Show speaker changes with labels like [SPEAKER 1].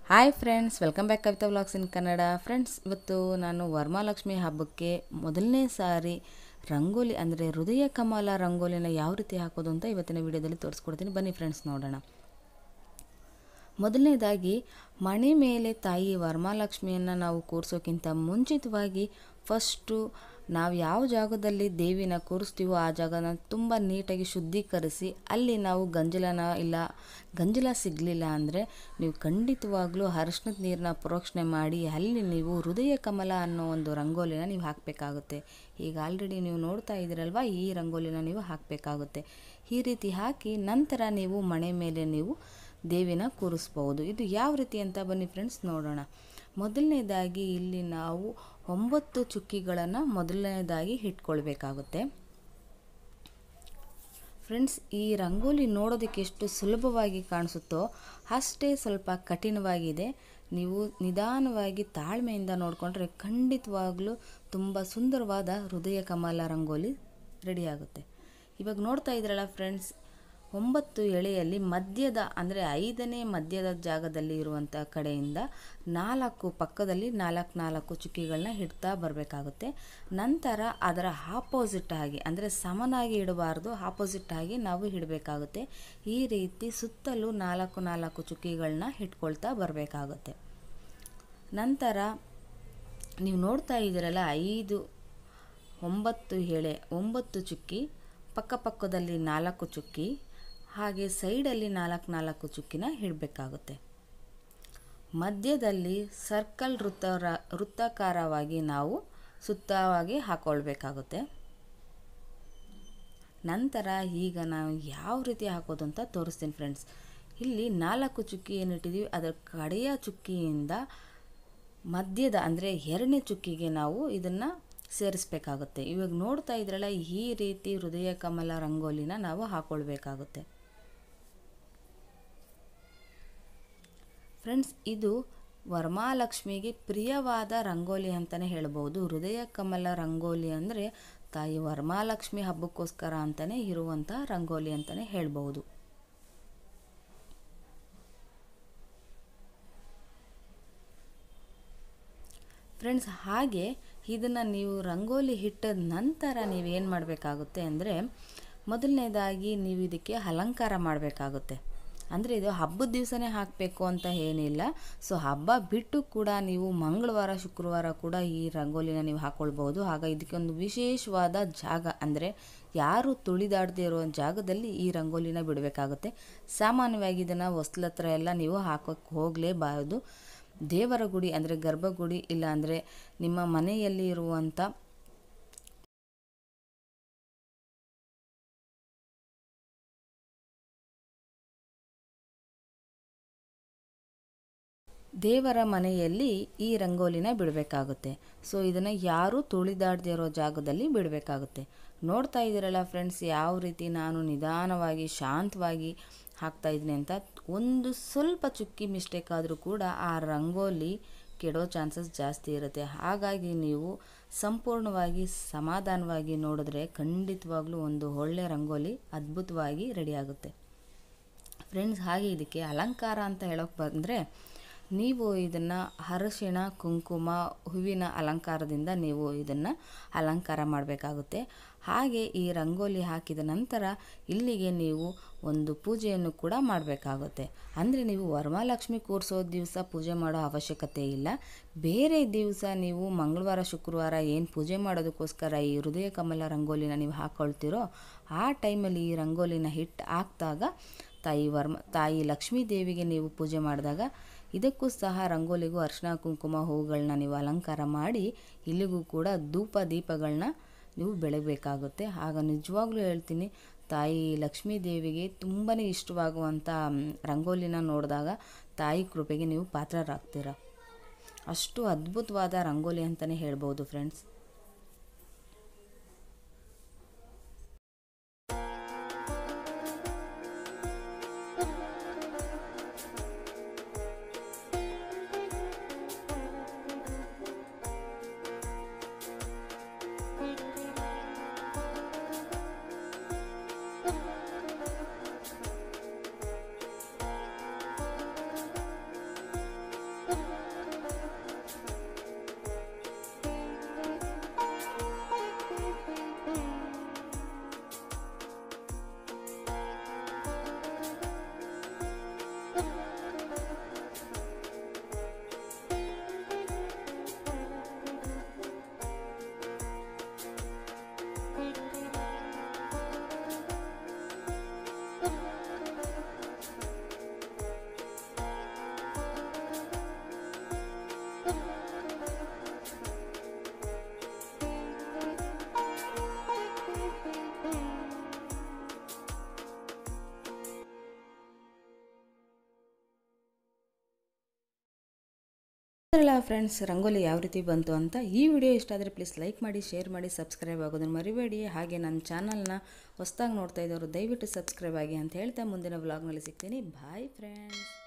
[SPEAKER 1] Hi friends, welcome back Kavitha vlogs in Kannada. Friends, ಇವತ್ತು ನಾನು ವರಮಹಾಲಕ್ಷ್ಮಿ ಹಬ್ಬಕ್ಕೆ ಮೊದಲನೇ ಸಾರಿ ರಂಗೋಲಿ ಅಂದರೆ ಹೃದಯ ಕಮಲ ರಂಗೋಲಿನ ಯಾವ ರೀತಿ ಹಾಕೋದು ಅಂತ ಇವತ್ತಿನ ವಿಡಿಯೋದಲ್ಲಿ ತೋರಿಸ್ಕೊಡ್ತೀನಿ. ಬನ್ನಿ ಫ್ರೆಂಡ್ಸ್, ನೋಡೋಣ. ಮೊದಲನೇದಾಗಿ ಮಣೆ ಮೇಲೆ ತಾಯಿ ವರಮಹಾಲಕ್ಷ್ಮಿಯನ್ನು ನಾವು ಕೂರಿಸೋಕ್ಕಿಂತ ಮುಂಚಿತವಾಗಿ ಫಸ್ಟು ನಾವು ಯಾವ ಜಾಗದಲ್ಲಿ ದೇವಿನ ಕೂರಿಸ್ತೀವೋ ಆ ಜಾಗನ ತುಂಬ ನೀಟಾಗಿ ಶುದ್ಧೀಕರಿಸಿ, ಅಲ್ಲಿ ನಾವು ಗಂಜಲ ಸಿಗಲಿಲ್ಲ ಅಂದರೆ ನೀವು ಖಂಡಿತವಾಗ್ಲೂ ಅರಿಶಿನದ ನೀರನ್ನ ಪ್ರೋಕ್ಷಣೆ ಮಾಡಿ ಅಲ್ಲಿ ನೀವು ಹೃದಯ ಕಮಲ ಅನ್ನೋ ಒಂದು ರಂಗೋಲಿನ ನೀವು ಹಾಕಬೇಕಾಗುತ್ತೆ. ಈಗ ಆಲ್ರೆಡಿ ನೀವು ನೋಡ್ತಾ ಇದ್ದೀರಲ್ವ, ಈ ರಂಗೋಲಿನ ನೀವು ಹಾಕಬೇಕಾಗುತ್ತೆ. ಈ ರೀತಿ ಹಾಕಿ ನಂತರ ನೀವು ಮಣೆ ಮೇಲೆ ನೀವು ದೇವಿನ ಕೂರಿಸ್ಬೋದು. ಇದು ಯಾವ ರೀತಿ ಅಂತ ಬನ್ನಿ ಫ್ರೆಂಡ್ಸ್ ನೋಡೋಣ. ಮೊದಲನೇದಾಗಿ ಇಲ್ಲಿ ನಾವು 9 ಚುಕ್ಕಿಗಳನ್ನು ಮೊದಲನೇದಾಗಿ ಇಟ್ಕೊಳ್ಬೇಕಾಗುತ್ತೆ. ಫ್ರೆಂಡ್ಸ್, ಈ ರಂಗೋಲಿ ನೋಡೋದಕ್ಕೆ ಎಷ್ಟು ಸುಲಭವಾಗಿ ಕಾಣಿಸುತ್ತೋ ಅಷ್ಟೇ ಸ್ವಲ್ಪ ಕಠಿಣವಾಗಿದೆ. ನೀವು ನಿಧಾನವಾಗಿ ತಾಳ್ಮೆಯಿಂದ ನೋಡಿಕೊಂಡ್ರೆ ಖಂಡಿತವಾಗ್ಲೂ ತುಂಬ ಸುಂದರವಾದ ಹೃದಯ ಕಮಲ ರಂಗೋಲಿ ರೆಡಿಯಾಗುತ್ತೆ. ಇವಾಗ ನೋಡ್ತಾ ಇದ್ರಲ್ಲ ಫ್ರೆಂಡ್ಸ್, 9 ಎಳೆಯಲ್ಲಿ ಮಧ್ಯದ ಅಂದರೆ 5ನೇ ಮಧ್ಯದ ಜಾಗದಲ್ಲಿ ಇರುವಂಥ ಕಡೆಯಿಂದ 4 ಪಕ್ಕದಲ್ಲಿ 4 ಚುಕ್ಕಿಗಳನ್ನ ಇಡ್ತಾ ಬರಬೇಕಾಗುತ್ತೆ. ನಂತರ ಅದರ ಆಪೋಸಿಟ್ ಆಗಿ ಅಂದರೆ ಸಮನಾಗಿ ಇಡಬಾರ್ದು, ಆಪೋಸಿಟ್ ಆಗಿ ನಾವು ಇಡಬೇಕಾಗುತ್ತೆ. ಈ ರೀತಿ ಸುತ್ತಲೂ 4 ಚುಕ್ಕಿಗಳನ್ನ ಇಟ್ಕೊಳ್ತಾ ಬರಬೇಕಾಗುತ್ತೆ. ನಂತರ ನೀವು ನೋಡ್ತಾ ಇದ್ದೀರಲ್ಲ, 9 ಎಳೆ 9 ಚುಕ್ಕಿ, ಪಕ್ಕದಲ್ಲಿ 4 ಚುಕ್ಕಿ, ಹಾಗೆ ಸೈಡಲ್ಲಿ 4 ಚುಕ್ಕಿನ ಇಡಬೇಕಾಗುತ್ತೆ. ಮಧ್ಯದಲ್ಲಿ ಸರ್ಕಲ್ ವೃತ್ತಾಕಾರವಾಗಿ ನಾವು ಸುತ್ತವಾಗಿ ಹಾಕ್ಕೊಳ್ಬೇಕಾಗುತ್ತೆ. ನಂತರ ಈಗ ನಾವು ಯಾವ ರೀತಿ ಹಾಕೋದು ಅಂತ ತೋರಿಸ್ತೀನಿ ಫ್ರೆಂಡ್ಸ್. ಇಲ್ಲಿ 4 ಚುಕ್ಕಿ ಏನಿಟ್ಟಿದ್ದೀವಿ ಅದರ ಕಡೆಯ ಚುಕ್ಕಿಯಿಂದ ಮಧ್ಯದ ಅಂದರೆ 2ನೇ ಚುಕ್ಕಿಗೆ ನಾವು ಇದನ್ನು ಸೇರಿಸ್ಬೇಕಾಗುತ್ತೆ. ಇವಾಗ ನೋಡ್ತಾ ಇದ್ರಲ್ಲ, ಈ ರೀತಿ ಹೃದಯ ಕಮಲ ರಂಗೋಲಿನ ನಾವು ಹಾಕ್ಕೊಳ್ಬೇಕಾಗುತ್ತೆ. ಫ್ರೆಂಡ್ಸ್, ಇದು ವರಮಹಾಲಕ್ಷ್ಮಿಗೆ ಪ್ರಿಯವಾದ ರಂಗೋಲಿ ಅಂತಲೇ ಹೇಳ್ಬೋದು. ಹೃದಯ ಕಮಲ ರಂಗೋಲಿ ಅಂದರೆ ತಾಯಿ ವರಮಹಾಲಕ್ಷ್ಮಿ ಹಬ್ಬಕ್ಕೋಸ್ಕರ ಅಂತಲೇ ಇರುವಂಥ ರಂಗೋಲಿ ಅಂತಲೇ ಹೇಳ್ಬೋದು. ಫ್ರೆಂಡ್ಸ್, ಹಾಗೆ ಇದನ್ನು ನೀವು ರಂಗೋಲಿ ಇಟ್ಟ ನಂತರ ನೀವೇನು ಮಾಡಬೇಕಾಗುತ್ತೆ ಅಂದರೆ, ಮೊದಲನೇದಾಗಿ ನೀವು ಇದಕ್ಕೆ ಅಲಂಕಾರ ಮಾಡಬೇಕಾಗುತ್ತೆ. ಅಂದರೆ ಇದು ಹಬ್ಬದ ದಿವಸನೇ ಹಾಕಬೇಕು ಅಂತ ಏನಿಲ್ಲ. ಸೊ ಹಬ್ಬ ಬಿಟ್ಟು ಕೂಡ ನೀವು ಮಂಗಳವಾರ ಶುಕ್ರವಾರ ಕೂಡ ಈ ರಂಗೋಲಿನ ನೀವು ಹಾಕ್ಕೊಳ್ಬೋದು. ಆಗ ಇದಕ್ಕೆ ಒಂದು ವಿಶೇಷವಾದ ಜಾಗ ಅಂದರೆ ಯಾರು ತುಳಿದಾಡದೇ ಇರೋ ಜಾಗದಲ್ಲಿ ಈ ರಂಗೋಲಿನ ಬಿಡಬೇಕಾಗುತ್ತೆ. ಸಾಮಾನ್ಯವಾಗಿ ಇದನ್ನು ಹೊಸ್ಲ ಹತ್ರ ಎಲ್ಲ ನೀವು ಹಾಕೋಕ್ಕೆ ಹೋಗಲೇಬಾರದು. ದೇವರ ಗುಡಿ ಅಂದರೆ ಗರ್ಭಗುಡಿ, ಇಲ್ಲ ಅಂದರೆ ನಿಮ್ಮ ಮನೆಯಲ್ಲಿ ಇರುವಂಥ ದೇವರ ಮನೆಯಲ್ಲಿ ಈ ರಂಗೋಲಿನ ಬಿಡಬೇಕಾಗುತ್ತೆ. ಸೊ ಇದನ್ನು ಯಾರೂ ತುಳಿದಾಡದೇ ಇರೋ ಜಾಗದಲ್ಲಿ ಬಿಡಬೇಕಾಗುತ್ತೆ. ನೋಡ್ತಾ ಇದ್ದೀರಲ್ಲ ಫ್ರೆಂಡ್ಸ್, ಯಾವ ರೀತಿ ನಾನು ನಿಧಾನವಾಗಿ ಶಾಂತವಾಗಿ ಹಾಕ್ತಾಯಿದ್ದೀನಿ ಅಂತ. ಒಂದು ಸ್ವಲ್ಪ ಚುಕ್ಕಿ ಮಿಸ್ಟೇಕ್ ಆದರೂ ಕೂಡ ಆ ರಂಗೋಲಿ ಕೆಡೋ ಚಾನ್ಸಸ್ ಜಾಸ್ತಿ ಇರುತ್ತೆ. ಹಾಗಾಗಿ ನೀವು ಸಂಪೂರ್ಣವಾಗಿ ಸಮಾಧಾನವಾಗಿ ನೋಡಿದ್ರೆ ಖಂಡಿತವಾಗ್ಲೂ ಒಂದು ಒಳ್ಳೆಯ ರಂಗೋಲಿ ಅದ್ಭುತವಾಗಿ ರೆಡಿಯಾಗುತ್ತೆ. ಫ್ರೆಂಡ್ಸ್, ಹಾಗೆ ಇದಕ್ಕೆ ಅಲಂಕಾರ ಅಂತ ಹೇಳೋಕ್ಕೆ ಬಂದರೆ, ನೀವು ಇದನ್ನು ಅರಿಶಿಣ ಕುಂಕುಮ ಹೂವಿನ ಅಲಂಕಾರದಿಂದ ನೀವು ಇದನ್ನು ಅಲಂಕಾರ ಮಾಡಬೇಕಾಗುತ್ತೆ. ಹಾಗೆ ಈ ರಂಗೋಲಿ ಹಾಕಿದ ನಂತರ ಇಲ್ಲಿಗೆ ನೀವು ಒಂದು ಪೂಜೆಯನ್ನು ಕೂಡ ಮಾಡಬೇಕಾಗುತ್ತೆ. ಅಂದರೆ ನೀವು ವರಮಹಾಲಕ್ಷ್ಮಿ ಕೂರಿಸೋ ದಿವಸ ಪೂಜೆ ಮಾಡೋ ಅವಶ್ಯಕತೆ ಇಲ್ಲ. ಬೇರೆ ದಿವಸ ನೀವು ಮಂಗಳವಾರ ಶುಕ್ರವಾರ ಏನು ಪೂಜೆ ಮಾಡೋದಕ್ಕೋಸ್ಕರ ಈ ಹೃದಯ ಕಮಲ ರಂಗೋಲಿನ ನೀವು ಹಾಕ್ಕೊಳ್ತೀರೋ ಆ ಟೈಮಲ್ಲಿ ಈ ರಂಗೋಲಿನ ಹಾಕಿದಾಗ ತಾಯಿ ಲಕ್ಷ್ಮೀ ದೇವಿಗೆ ನೀವು ಪೂಜೆ ಮಾಡಿದಾಗ ಇದಕ್ಕೂ ಸಹ ರಂಗೋಲಿಗೂ ಅರಿಶಿನ ಕುಂಕುಮ ಹೂಗಳನ್ನ ನೀವು ಅಲಂಕಾರ ಮಾಡಿ ಇಲ್ಲಿಗೂ ಕೂಡ ಧೂಪ ದೀಪಗಳನ್ನ ನೀವು ಬೆಳಗಬೇಕಾಗುತ್ತೆ. ಆಗ ನಿಜವಾಗ್ಲೂ ಹೇಳ್ತೀನಿ, ತಾಯಿ ಲಕ್ಷ್ಮೀ ದೇವಿಗೆ ತುಂಬಾ ಇಷ್ಟವಾಗುವಂಥ ರಂಗೋಲಿನ ನೋಡಿದಾಗ ತಾಯಿ ಕೃಪೆಗೆ ನೀವು ಪಾತ್ರರಾಗ್ತೀರ. ಅಷ್ಟು ಅದ್ಭುತವಾದ ರಂಗೋಲಿ ಅಂತಲೇ ಹೇಳ್ಬೋದು ಫ್ರೆಂಡ್ಸ್. ಅಲ್ಲ ಫ್ರೆಂಡ್ಸ್, ರಂಗೋಲಿ ಯಾವ ರೀತಿ ಬಂತು ಅಂತ. ಈ ವಿಡಿಯೋ ಇಷ್ಟ ಆದರೆ ಪ್ಲೀಸ್ ಲೈಕ್ ಮಾಡಿ, ಶೇರ್ ಮಾಡಿ, ಸಬ್ಸ್ಕ್ರೈಬ್ ಆಗೋದನ್ನು ಮರಿಬೇಡಿ. ಹಾಗೆ ನನ್ನ ಚಾನಲ್ನ ಹೊಸದಾಗಿ ನೋಡ್ತಾ ಇದ್ದವರು ದಯವಿಟ್ಟು ಸಬ್ಸ್ಕ್ರೈಬ್ ಆಗಿ ಅಂತ ಹೇಳ್ತಾ ಮುಂದಿನ ವ್ಲಾಗ್ನಲ್ಲಿ ಸಿಗ್ತೀನಿ. Bye friends.